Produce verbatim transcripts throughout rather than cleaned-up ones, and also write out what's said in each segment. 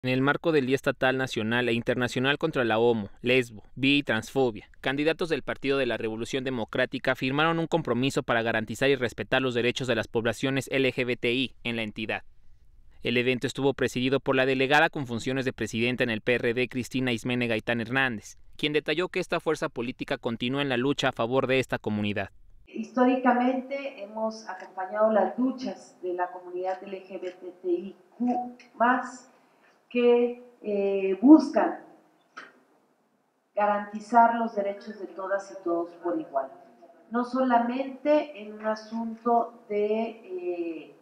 En el marco del Día Estatal, Nacional e Internacional contra la homo, lesbo, bi y transfobia, candidatos del Partido de la Revolución Democrática firmaron un compromiso para garantizar y respetar los derechos de las poblaciones L G B T I en la entidad. El evento estuvo presidido por la delegada con funciones de presidenta en el P R D, Cristina Ismene Gaitán Hernández, quien detalló que esta fuerza política continúa en la lucha a favor de esta comunidad. Históricamente hemos acompañado las luchas de la comunidad L G B T I Q más, que eh, buscan garantizar los derechos de todas y todos por igual. No solamente en un asunto de eh,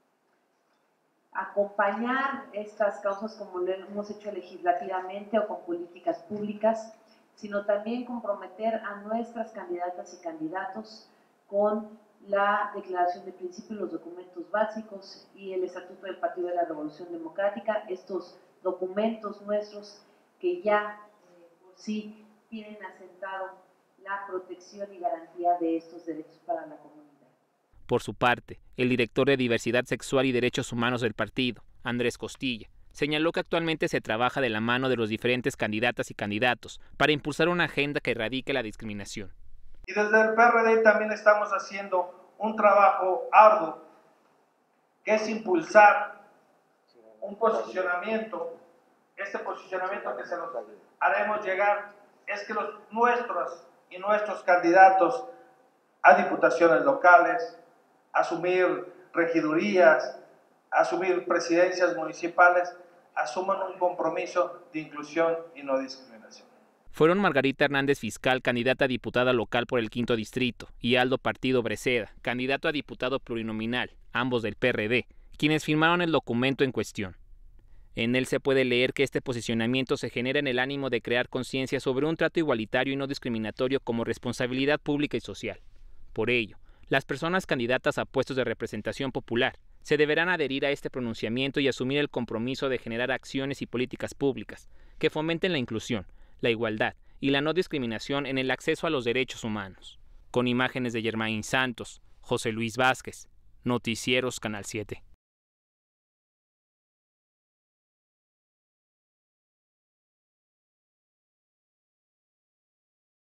acompañar estas causas como lo hemos hecho legislativamente o con políticas públicas, sino también comprometer a nuestras candidatas y candidatos con la Declaración de Principios, los documentos básicos y el Estatuto del Partido de la Revolución Democrática, estos documentos nuestros que ya eh, por sí tienen asentado la protección y garantía de estos derechos para la comunidad. Por su parte, el director de Diversidad Sexual y Derechos Humanos del partido, Andrés Costilla, señaló que actualmente se trabaja de la mano de los diferentes candidatas y candidatos para impulsar una agenda que erradique la discriminación. Y desde el P R D también estamos haciendo un trabajo arduo, que es impulsar un posicionamiento. Este posicionamiento que se los haremos llegar es que los nuestros y nuestros candidatos a diputaciones locales, asumir regidurías, asumir presidencias municipales, asuman un compromiso de inclusión y no discriminación. Fueron Margarita Hernández Fiscal, candidata a diputada local por el quinto distrito, y Aldo Partido Breceda, candidato a diputado plurinominal, ambos del P R D, quienes firmaron el documento en cuestión. En él se puede leer que este posicionamiento se genera en el ánimo de crear conciencia sobre un trato igualitario y no discriminatorio como responsabilidad pública y social. Por ello, las personas candidatas a puestos de representación popular se deberán adherir a este pronunciamiento y asumir el compromiso de generar acciones y políticas públicas que fomenten la inclusión, la igualdad y la no discriminación en el acceso a los derechos humanos. Con imágenes de Germain Santos, José Luis Vázquez, Noticieros Canal siete.